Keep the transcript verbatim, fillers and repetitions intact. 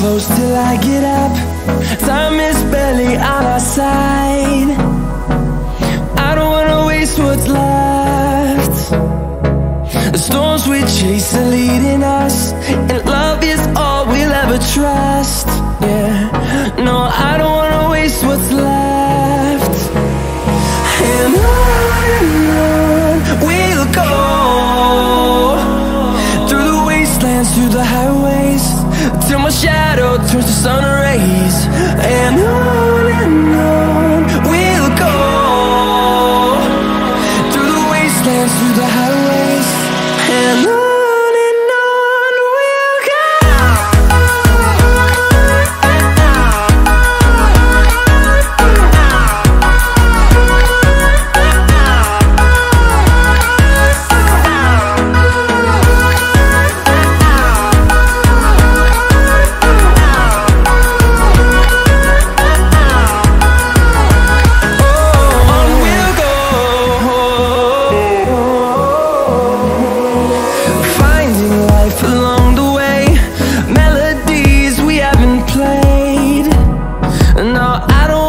close till I get up. Time is barely on our side. I don't wanna waste what's left. The storms we chase are leading us, and love is all we'll ever trust. Yeah, no, I don't wanna waste what's left. And on and on we'll go, through the wastelands, through the highways, till my shadow turns to sun rays. And on and on we'll go, through the wastelands, through the highways, and on. No, I don't